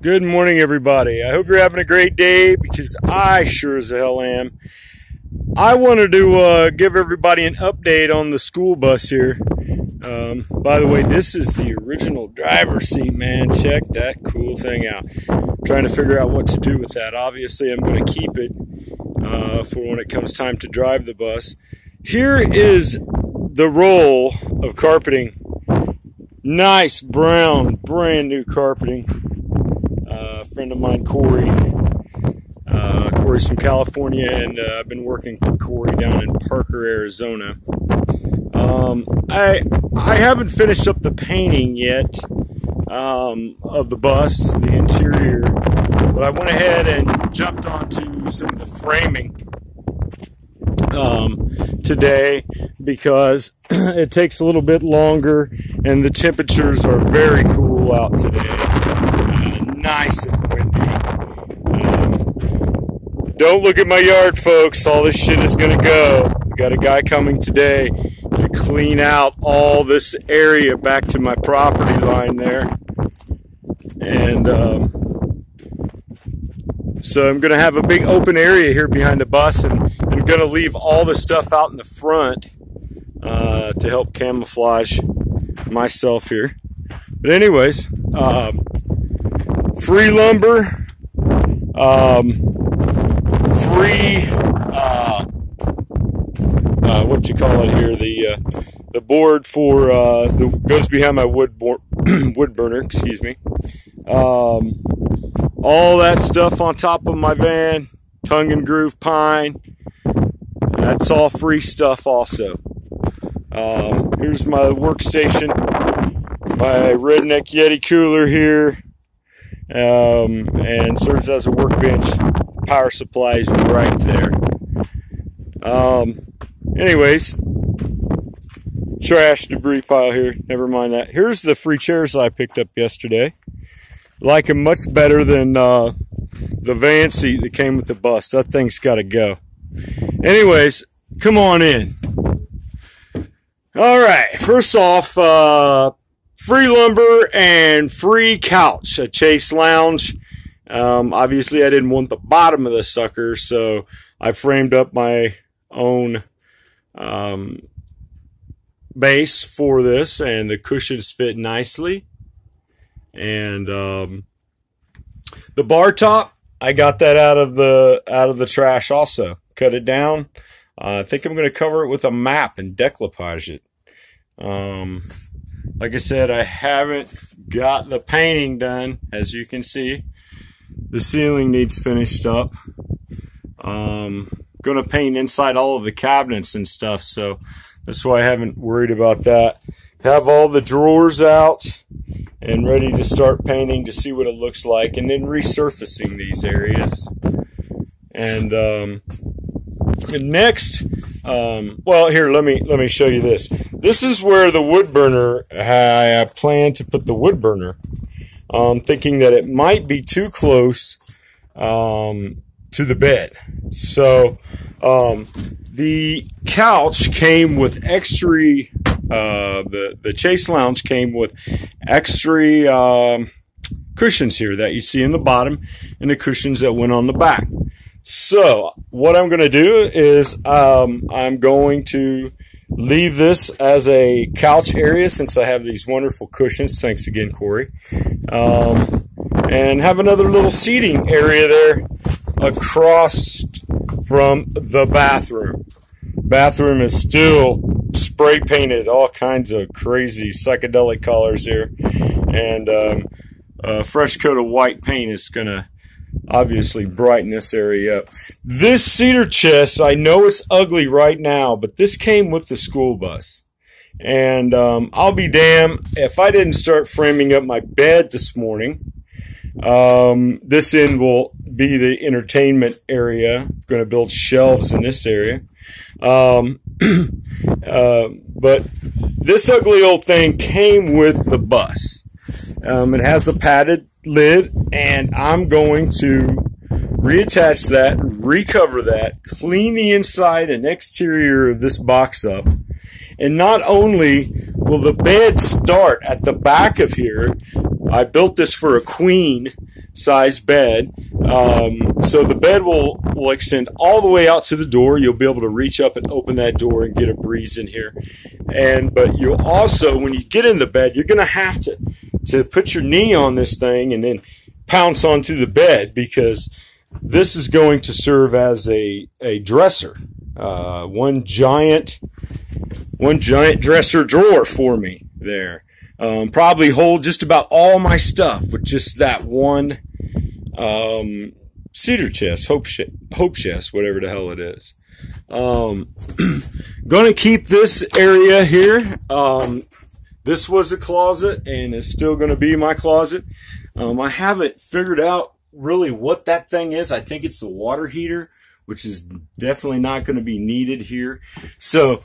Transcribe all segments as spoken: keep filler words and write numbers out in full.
Good morning, everybody. I hope you're having a great day, because I sure as hell am. I wanted to uh, give everybody an update on the school bus here. Um, by the way, this is the original driver's seat, man. Check that cool thing out. I'm trying to figure out what to do with that. Obviously, I'm going to keep it uh, for when it comes time to drive the bus. Here is the roll of carpeting. Nice brown, brand new carpeting. Uh, a friend of mine, Corey. Uh, Corey's from California, and uh, I've been working for Corey down in Parker, Arizona. Um, I I haven't finished up the painting yet um, of the bus, the interior, but I went ahead and jumped onto some of the framing um, today, because it takes a little bit longer and the temperatures are very cool out today. Uh, nice and windy. Um, don't look at my yard, folks. All this shit is gonna go. We got a guy coming today to clean out all this area back to my property line there. And um, so I'm gonna have a big open area here behind the bus, and I'm gonna leave all the stuff out in the front uh, to help camouflage myself here. But anyways, um, free lumber, um, free, uh, uh, what you call it here, the uh, the board for uh, the goes behind my wood board, wood burner, excuse me. Um, all that stuff on top of my van, tongue and groove pine. That's all free stuff also. Um, here's my workstation, my Redneck Yeti cooler here, um, and serves as a workbench. Power supply is right there. Um, anyways, trash debris pile here. Never mind that. Here's the free chairs I picked up yesterday. Like them much better than uh, the van seat that came with the bus. That thing's got to go. Anyways, come on in. All right, first off, uh, free lumber and free couch, a Chase Lounge. Um, obviously, I didn't want the bottom of the sucker, so I framed up my own um, base for this, and the cushions fit nicely. And um, the bar top, I got that out of the out of the trash also. Cut it down. Uh, I think I'm going to cover it with a map and decoupage it. Um, like I said, I haven't got the painting done, as you can see. The ceiling needs finished up. Um, going to paint inside all of the cabinets and stuff, so that's why I haven't worried about that. Have all the drawers out and ready to start painting to see what it looks like, and then resurfacing these areas. And um, next, um, well, here, let me let me show you this. This is where the wood burner, I plan to put the wood burner. Um, thinking that it might be too close um, to the bed. So um, the couch came with extra. Uh, the the Chase Lounge came with extra um, cushions here that you see in the bottom, and the cushions that went on the back. So what I'm going to do is um, I'm going to leave this as a couch area, since I have these wonderful cushions. Thanks again, Corey. Um, and have another little seating area there across from the bathroom. Bathroom is still spray painted, all kinds of crazy psychedelic colors here. And um, a fresh coat of white paint is going to obviously brighten this area up. This cedar chest, I know it's ugly right now, but this came with the school bus. And um, I'll be damned if I didn't start framing up my bed this morning. Um, this end will be the entertainment area. I'm going to build shelves in this area. Um, uh, but this ugly old thing came with the bus. Um, it has a padded lid, and I'm going to reattach that, recover that, clean the inside and exterior of this box up. And not only will the bed start at the back of here, I built this for a queen size bed. Um, so the bed will, will extend all the way out to the door. You'll be able to reach up and open that door and get a breeze in here. And, but you'll also, when you get in the bed, you're going to have to, to put your knee on this thing and then pounce onto the bed, because this is going to serve as a, a dresser. Uh, one giant, one giant dresser drawer for me there. Um, probably hold just about all my stuff with just that one, um, cedar chest, hope, sh hope chest, whatever the hell it is. Um, gonna keep this area here. Um, this was a closet and is still gonna be my closet. Um, I haven't figured out really what that thing is. I think it's the water heater, which is definitely not going to be needed here. So,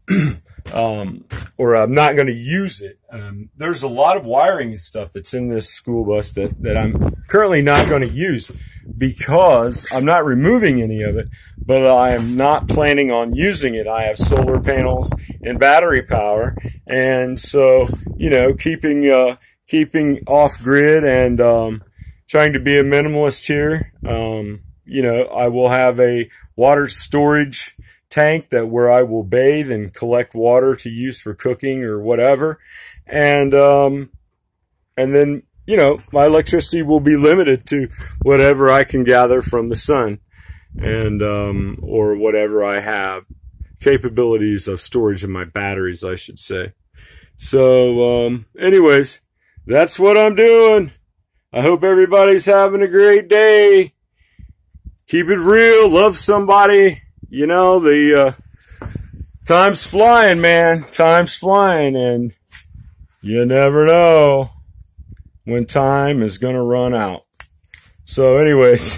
um, or I'm not going to use it. Um, there's a lot of wiring and stuff that's in this school bus that, that I'm currently not going to use, because I'm not removing any of it, but I am not planning on using it. I have solar panels and battery power. And so, you know, keeping, uh, keeping off grid and, um, trying to be a minimalist here. Um, you know, I will have a water storage tank that where I will bathe and collect water to use for cooking or whatever. And, um, and then, you know, my electricity will be limited to whatever I can gather from the sun, and, um, or whatever I have capabilities of storage in my batteries, I should say. So, um, anyways, that's what I'm doing. I hope everybody's having a great day. Keep it real. Love somebody. You know, the uh, time's flying, man. Time's flying, and you never know when time is going to run out. So anyways,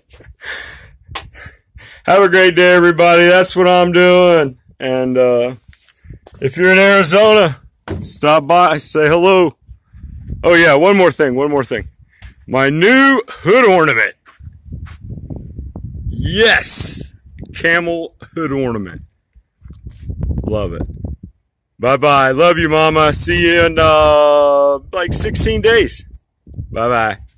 have a great day, everybody. That's what I'm doing. And uh, if you're in Arizona, stop by, say hello. Oh, yeah, one more thing, one more thing. My new hood ornament. Yes! Camel hood ornament. Love it. Bye-bye. Love you, Mama. See you in, uh, like sixteen days. Bye-bye.